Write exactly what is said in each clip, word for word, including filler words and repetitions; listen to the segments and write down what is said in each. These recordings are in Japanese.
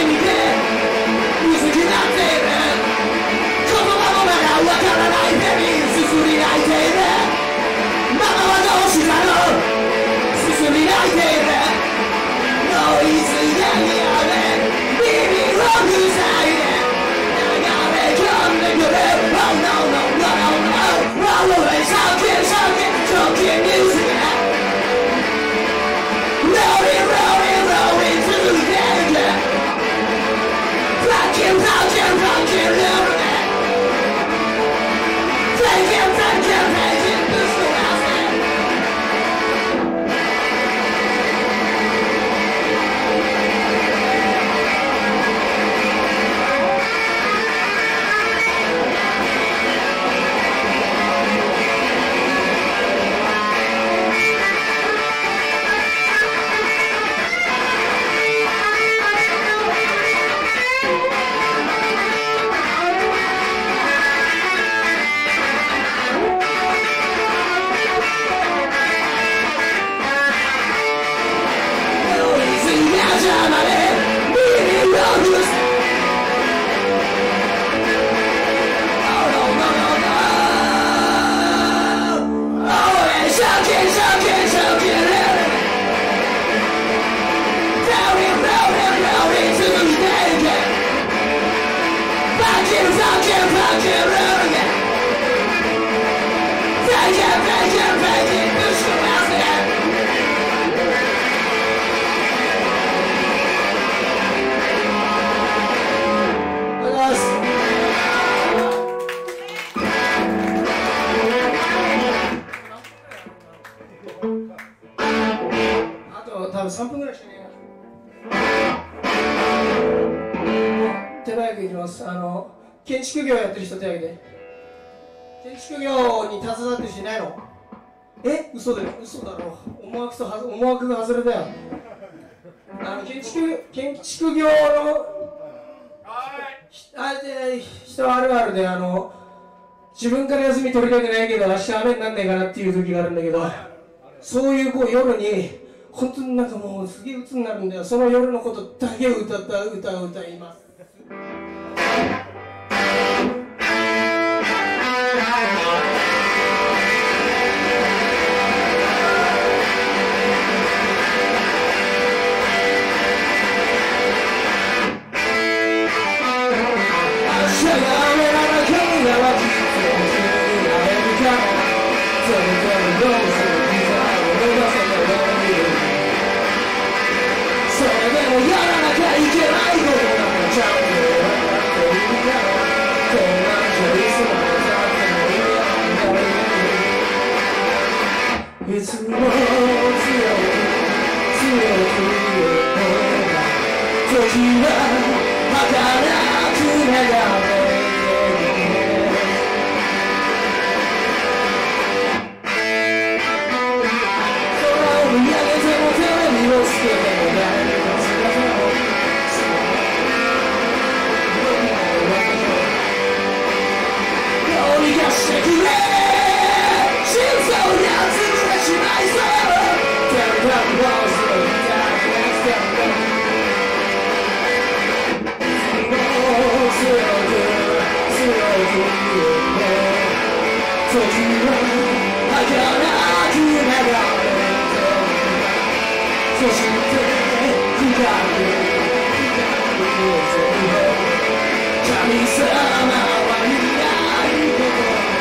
前にて薄くなっている言葉もまだわからない手にすすり泣いているママはどうしたのすすり泣いているノイズが嫌で耳を塞いで流れ込んでくる Oh no no no no no Roll away shocking shocking shocking music Rolling rolling rolling through the danger Rockin' rockin' rockin' living it Taking taking taking this the last dayさんぷんぐらいしかねえな。手早くいきます。あの建築業やってる人手挙げて。建築業に携わってる人いないの？え？嘘だよ、嘘だろ。思惑と思惑が外れだよ。あの建築建築業のあで人あるあるで、あの自分から休み取りたくないけど明日雨になんねえかなっていう時があるんだけど、そういうこう夜に本当になんかもうすげえ鬱になるんだよ。その夜のことだけを歌った歌を歌います。いつも強く強く時は儚く流れ空を見上げてもテレビをつけても誰か姿をどうにかしてくれ心臓に集めしまいそう手をかくどうするんだ強く強く時は儚く流れてそして深く深く神様はいないこと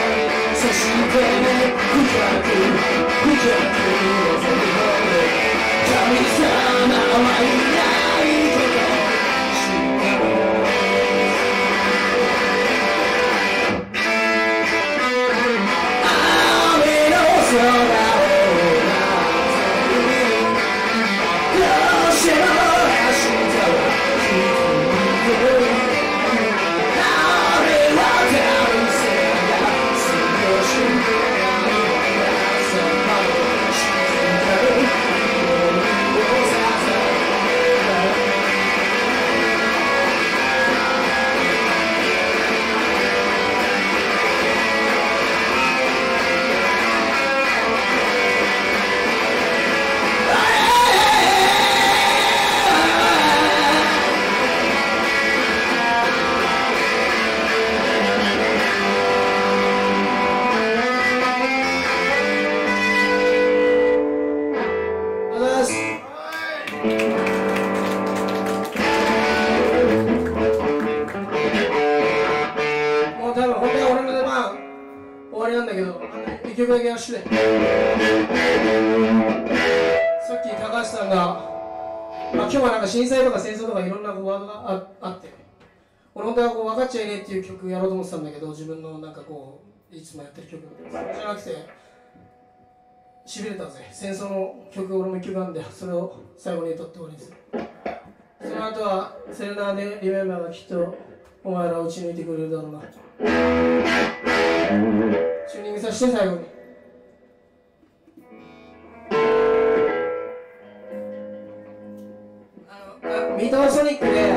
深く深くございます。もう多分本当は俺の出番終わりなんだけど、いっきょくだけやらして。さっき高橋さんが、まあ、今日はなんか震災とか戦争とかいろんなこうワードが あ, あって俺本当はこう分かっちゃいねえっていう曲やろうと思ってたんだけど、自分のなんかこういつもやってる曲じゃなくてしびれたぜ。戦争の曲俺もいっきょくあるんで、それを最後に歌って終わりにする。その後はセレナーでリメンバーがきっとお前らを打ち抜いてくれるだろうな。チューニングさせて最後に。ミートソニックで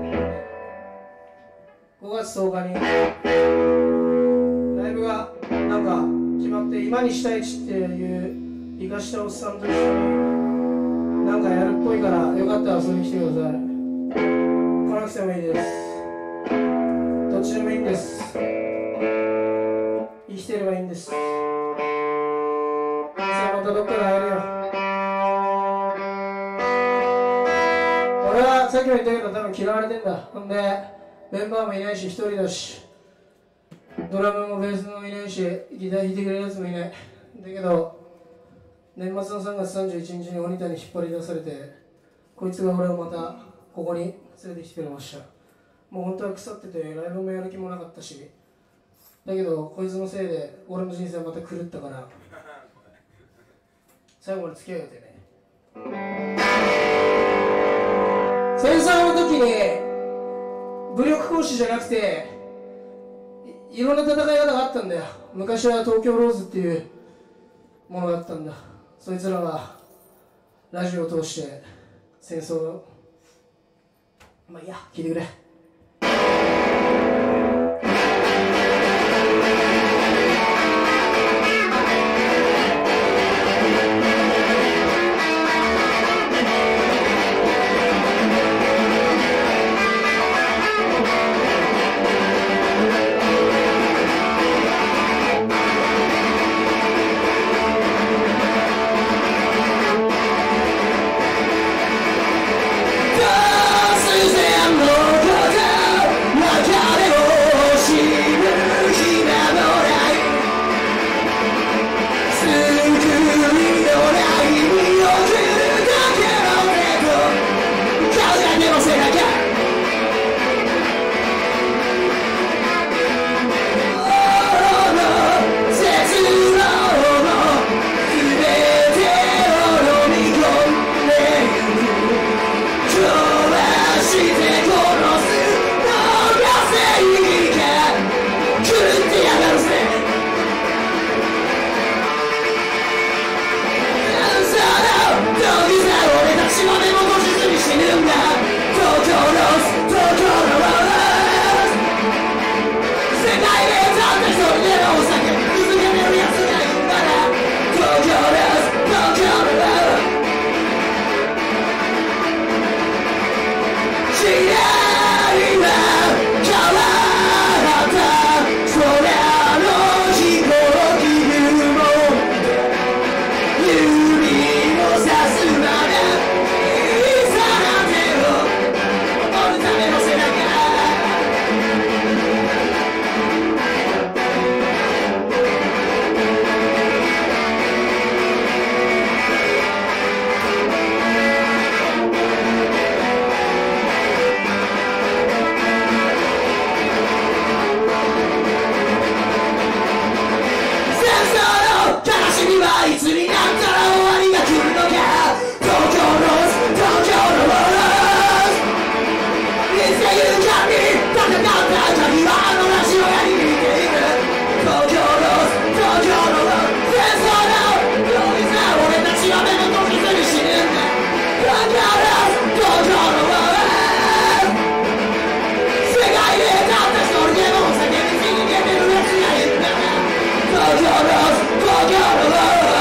ごがつとおかにライブがなんか決まって、今にしたいちっていう生かしたおっさんと一緒になんかやるっぽいから、よかったら遊びに来てください。来なくてもいいです。どっちでもいいんです。生きてればいいんです。さあまたどっかで会えるよ。俺はさっきも言ったけど多分嫌われてんだ。ほんでメンバーもいないし一人だし、ドラムもベースもいないしギター弾いてくれるやつもいない。だけど年末のさんがつさんじゅういちにちに鬼田に引っ張り出されて、こいつが俺をまたここに連れてきてくれました。もう本当は腐っててライブもやる気もなかったし、だけどこいつのせいで俺の人生はまた狂ったから最後まで付き合うよってね。戦争の時に武力行使じゃなくて い, いろんな戦い方があったんだよ。昔は東京ローズっていうものがあったんだ。そいつらはラジオを通して戦争を、まあいいや、聞いてくれ。Go, go, go, go, go, go.